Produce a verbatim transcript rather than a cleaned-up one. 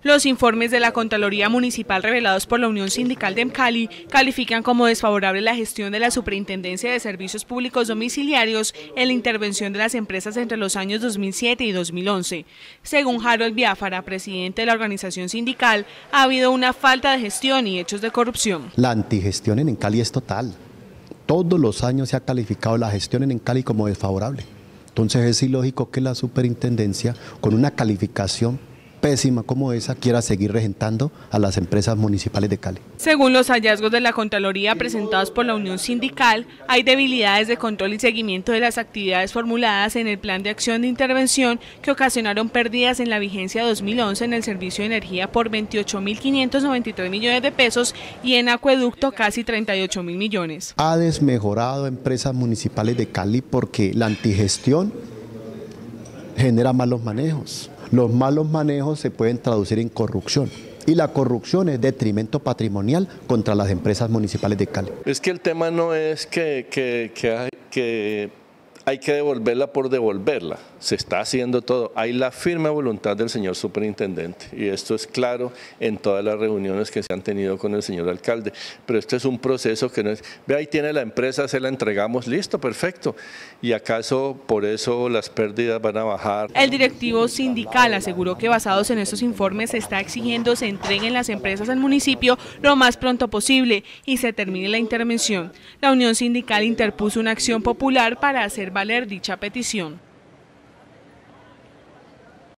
Los informes de la Contraloría Municipal revelados por la Unión Sindical de EMCALI califican como desfavorable la gestión de la Superintendencia de Servicios Públicos Domiciliarios en la intervención de las empresas entre los años dos mil siete y dos mil once. Según Harold Biafara, presidente de la organización sindical, ha habido una falta de gestión y hechos de corrupción. La antigestión en EMCALI es total. Todos los años se ha calificado la gestión en EMCALI como desfavorable. Entonces es ilógico que la superintendencia, con una calificación pésima como esa, quiera seguir regentando a las empresas municipales de Cali. Según los hallazgos de la Contraloría presentados por la Unión Sindical, hay debilidades de control y seguimiento de las actividades formuladas en el Plan de Acción de Intervención que ocasionaron pérdidas en la vigencia dos mil once en el servicio de energía por veintiocho mil quinientos noventa y tres millones de pesos y en acueducto casi treinta y ocho mil millones. Ha desmejorado empresas municipales de Cali porque la antigestión genera malos manejos. Los malos manejos se pueden traducir en corrupción y la corrupción es detrimento patrimonial contra las empresas municipales de Cali. Es que el tema no es que, que, que, hay, que hay que devolverla por devolverla, se está haciendo todo. Hay la firme voluntad del señor superintendente y esto es claro en todas las reuniones que se han tenido con el señor alcalde, pero este es un proceso que no es, ve ahí tiene la empresa, se la entregamos, listo, perfecto, y acaso por eso las pérdidas van a bajar. El directivo sindical aseguró que basados en estos informes se está exigiendo se entreguen las empresas al municipio lo más pronto posible y se termine la intervención. La Unión Sindical interpuso una acción popular para hacer valer dicha petición.